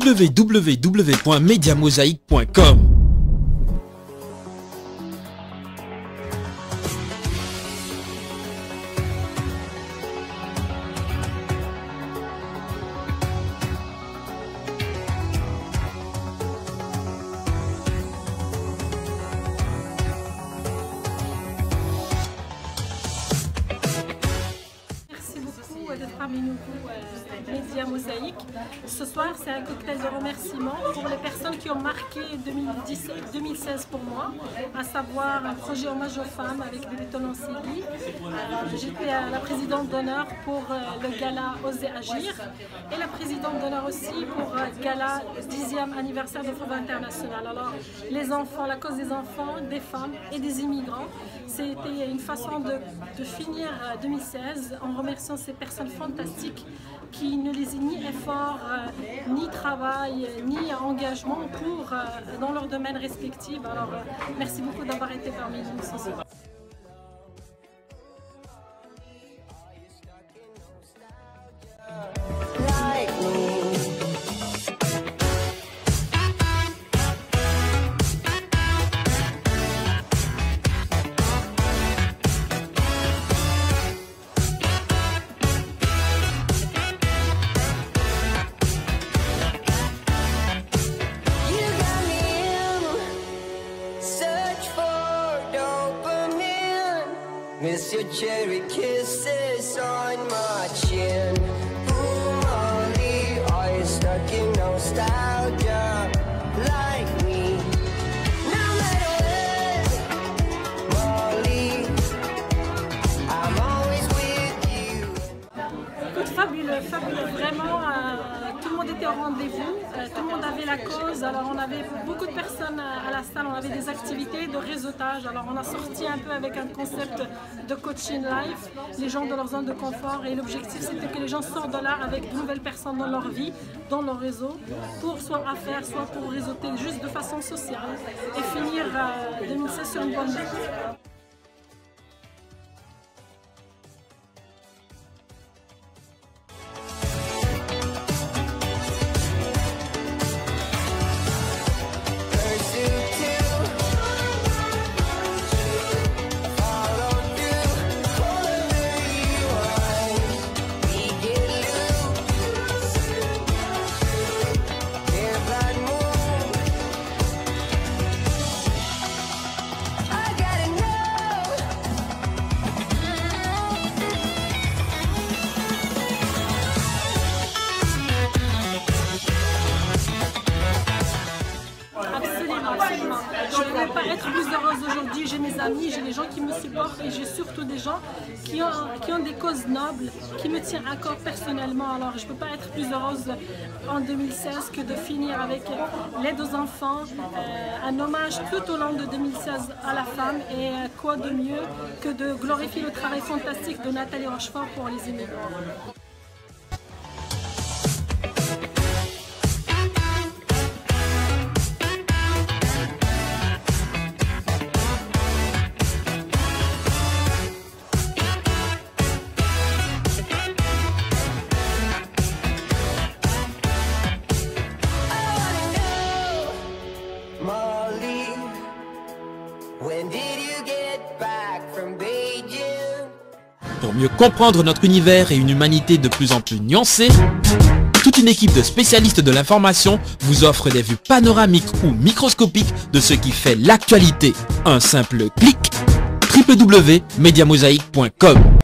www.mediamosaic.com. D'être parmi nous, Média Mosaïque. Ce soir, c'est un cocktail de remerciements pour les personnes qui ont marqué 2016 pour moi, à savoir un projet hommage aux femmes avec Benetton en CD. J'étais la présidente d'honneur pour le gala Oser Agir et la présidente d'honneur aussi pour le gala 10e anniversaire de Fauve International. Alors, les enfants, la cause des enfants, des femmes et des immigrants, c'était une façon de finir 2016 en remerciant ces personnes fantastiques qui ne laissaient ni effort, ni travail, ni engagement dans leur domaine respectif. Alors, merci beaucoup d'avoir été parmi nous ce soir. Miss your cherry kisses on my chin. Ooh, Molly, are you stuck in nostalgia like me? No matter what, Molly, I'm always with you. Écoute, fabuleux, fabuleux, vraiment. Tout le monde était au rendez-vous, tout le monde avait la cause. Alors on avait beaucoup de personnes à la salle, on avait des activités de réseautage. Alors on a sorti un peu avec un concept de coaching life, les gens dans leur zone de confort. Et l'objectif c'était que les gens sortent de là avec de nouvelles personnes dans leur vie, dans leur réseau, pour soit affaires, soit pour réseauter juste de façon sociale et finir 2016 sur une bonne note. Je ne vais pas être plus heureuse aujourd'hui, j'ai mes amis, j'ai des gens qui me supportent et j'ai surtout des gens qui ont des causes nobles, qui me tiennent à cœur personnellement. Alors je ne peux pas être plus heureuse en 2016 que de finir avec l'aide aux enfants, un hommage tout au long de 2016 à la femme et quoi de mieux que de glorifier le travail fantastique de Nathalie Rochefort pour les immigrants. Pour mieux comprendre notre univers et une humanité de plus en plus nuancée, toute une équipe de spécialistes de l'information vous offre des vues panoramiques ou microscopiques de ce qui fait l'actualité. Un simple clic, www.mediamosaic.com.